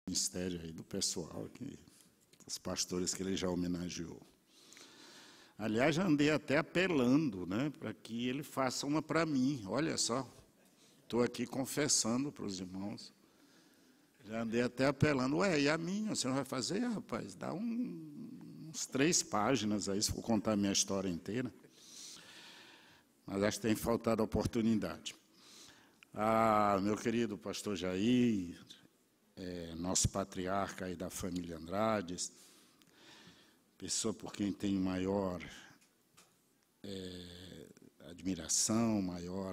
ministério aí do pessoal, os pastores que ele já homenageou. Aliás, já andei até apelando, né, para que ele faça uma para mim. Olha só, estou aqui confessando para os irmãos. Já andei até apelando. Ué, e a minha? Você não vai fazer, rapaz? Dá uns 3 páginas aí, se for contar a minha história inteira. Mas acho que tem faltado oportunidade. Meu querido pastor Jair, nosso patriarca aí da família Andrades, pessoa por quem tenho maior admiração, maior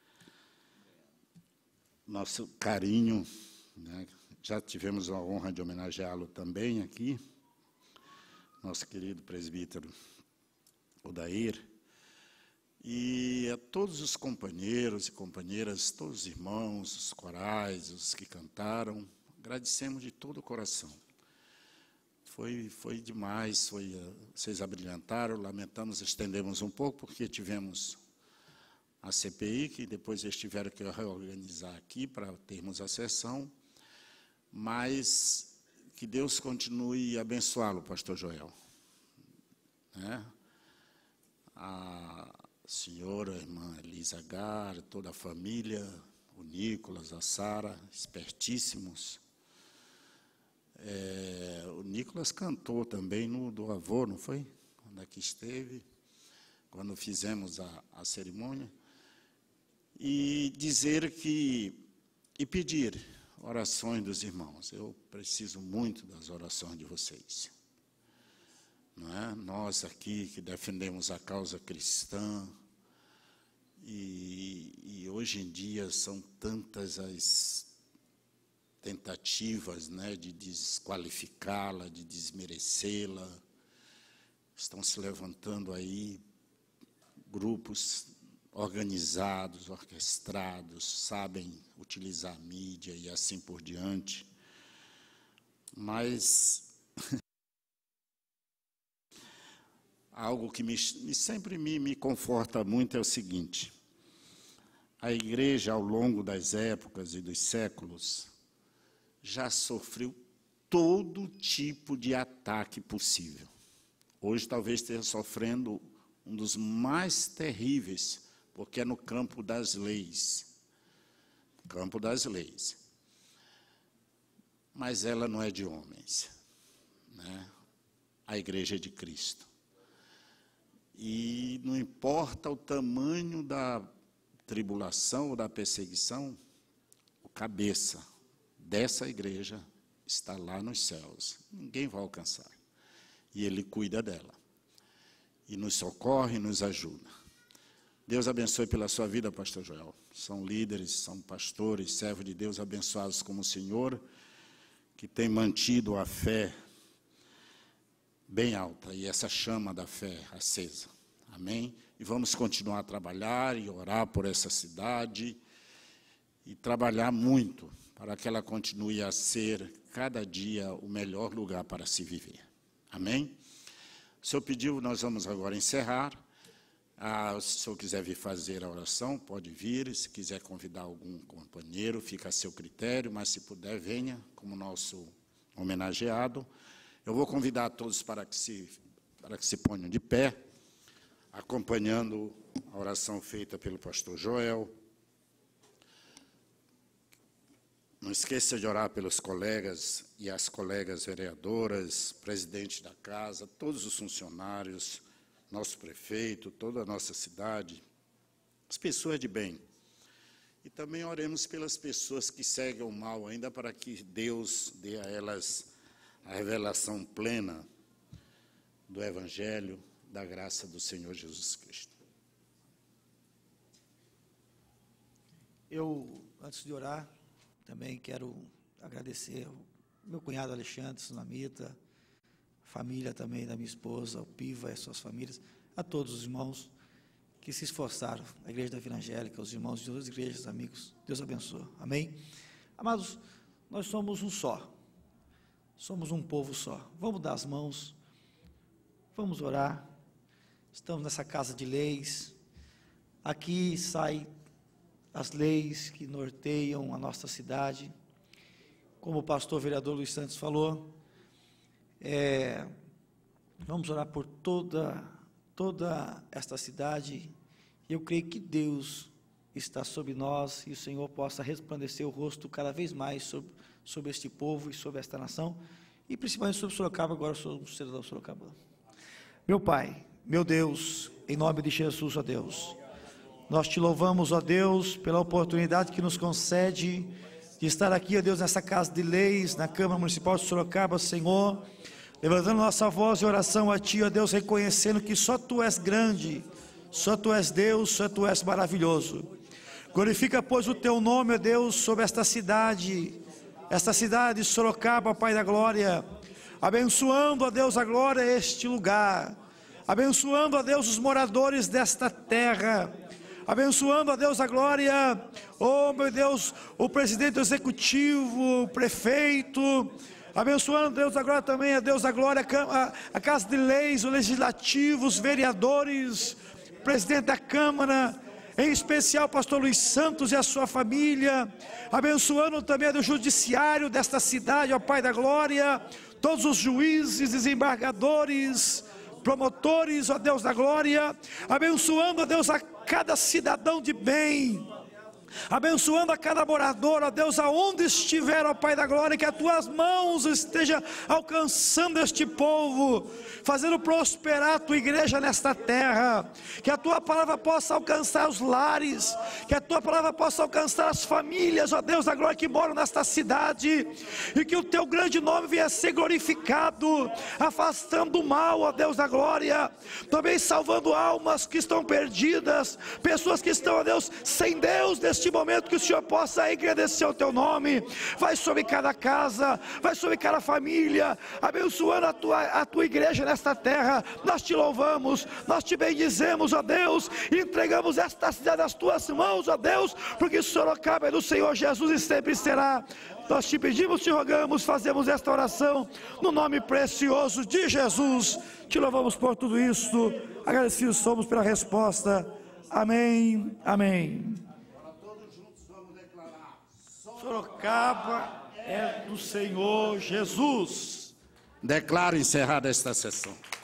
nosso carinho, né? Já tivemos a honra de homenageá-lo também aqui, nosso querido presbítero Odair, e a todos os companheiros e companheiras, todos os irmãos, os corais, os que cantaram, agradecemos de todo o coração. Foi demais, vocês abrilhantaram, lamentamos, estendemos um pouco, porque tivemos a CPI, que depois eles tiveram que reorganizar aqui para termos a sessão, mas que Deus continue a abençoá-lo, pastor Joel. A senhora, a irmã Elisa Gar, toda a família, o Nicolas, a Sara, espertíssimos. O Nicolas cantou também no do avô, não foi? Quando aqui esteve, quando fizemos a cerimônia. E dizer e pedir orações dos irmãos. Eu preciso muito das orações de vocês. Não é? Nós aqui que defendemos a causa cristã, e hoje em dia são tantas as tentativas, né, de desqualificá-la, de desmerecê-la. Estão se levantando aí grupos organizados, orquestrados, sabem utilizar a mídia e assim por diante. Mas algo que sempre me conforta muito é o seguinte: a igreja, ao longo das épocas e dos séculos, já sofreu todo tipo de ataque possível. Hoje talvez esteja sofrendo um dos mais terríveis, porque é no campo das leis. Campo das leis. Mas ela não é de homens, né? A igreja é de Cristo. E não importa o tamanho da tribulação ou da perseguição, o cabeça dessa igreja está lá nos céus. Ninguém vai alcançar. E ele cuida dela. E nos socorre e nos ajuda. Deus abençoe pela sua vida, pastor Joel. São líderes, são pastores, servos de Deus abençoados como o Senhor, que tem mantido a fé bem alta e essa chama da fé acesa. Amém? E vamos continuar a trabalhar e orar por essa cidade e trabalhar muito para que ela continue a ser cada dia o melhor lugar para se viver. Amém? O senhor pediu, nós vamos agora encerrar. Se o senhor quiser vir fazer a oração, pode vir. Se quiser convidar algum companheiro, fica a seu critério, mas se puder, venha como nosso homenageado. Eu vou convidar todos para que se ponham de pé, acompanhando a oração feita pelo pastor Joel. Não esqueça de orar pelos colegas e as colegas vereadoras, presidente da casa, todos os funcionários, nosso prefeito, toda a nossa cidade, as pessoas de bem. E também oremos pelas pessoas que seguem o mal ainda, para que Deus dê a elas a revelação plena do Evangelho, da graça do Senhor Jesus Cristo. Eu, antes de orar, também quero agradecer ao meu cunhado Alexandre, Sunamita, família também da minha esposa, o Piva e as suas famílias, a todos os irmãos que se esforçaram, a Igreja da Vila Angélica, os irmãos de outras igrejas, amigos, Deus abençoe. Amém? Amados, nós somos um só. Somos um povo só. Vamos dar as mãos, vamos orar. Estamos nessa casa de leis. Aqui saem as leis que norteiam a nossa cidade. como o pastor vereador Luiz Santos falou, vamos orar por toda esta cidade. Eu creio que Deus está sobre nós e o Senhor possa resplandecer o rosto cada vez mais sobre este povo e sobre esta nação, e principalmente sobre Sorocaba. Agora eu sou um cidadão de Sorocaba. Meu Pai, meu Deus, em nome de Jesus, ó Deus, nós te louvamos, ó Deus, pela oportunidade que nos concede de estar aqui, ó Deus, nessa casa de leis, na Câmara Municipal de Sorocaba, Senhor, levantando nossa voz de oração a Ti, ó Deus, reconhecendo que só Tu és grande, só Tu és Deus, só Tu és maravilhoso. Glorifica, pois, o Teu nome, ó Deus, sobre esta cidade de Sorocaba, Pai da glória, abençoando, ó Deus, a glória este lugar, abençoando, ó Deus, os moradores desta terra, abençoando, ó Deus, a glória, oh meu Deus, o presidente executivo, o prefeito, abençoando, Deus, a glória também, a Deus, a glória, a Casa de Leis, o Legislativo, os vereadores, o presidente da Câmara, em especial o pastor Luiz Santos e a sua família, abençoando também o judiciário desta cidade, ó Pai da glória, todos os juízes, desembargadores, promotores, ó Deus da glória, abençoando, ó Deus, a cada cidadão de bem, abençoando a cada morador, ó Deus, aonde estiver, ó Pai da glória, que as Tuas mãos estejam alcançando este povo, fazendo prosperar a Tua igreja nesta terra, que a Tua palavra possa alcançar os lares, que a Tua palavra possa alcançar as famílias, ó Deus da glória, que moram nesta cidade, e que o Teu grande nome venha a ser glorificado, afastando o mal, ó Deus da glória, também salvando almas que estão perdidas, pessoas que estão, ó Deus, sem Deus neste momento, que o Senhor possa engrandecer o Teu nome. Vai sobre cada casa, vai sobre cada família, abençoando a Tua igreja nesta terra. Nós Te louvamos, nós Te bendizemos, ó Deus, e entregamos esta cidade nas Tuas mãos, ó Deus, porque Sorocaba é do Senhor Jesus e sempre será. Nós Te pedimos, Te rogamos, fazemos esta oração no nome precioso de Jesus. Te louvamos por tudo isso, agradecidos somos pela resposta. Amém, amém. Sorocaba é do Senhor Jesus. Declaro encerrada esta sessão.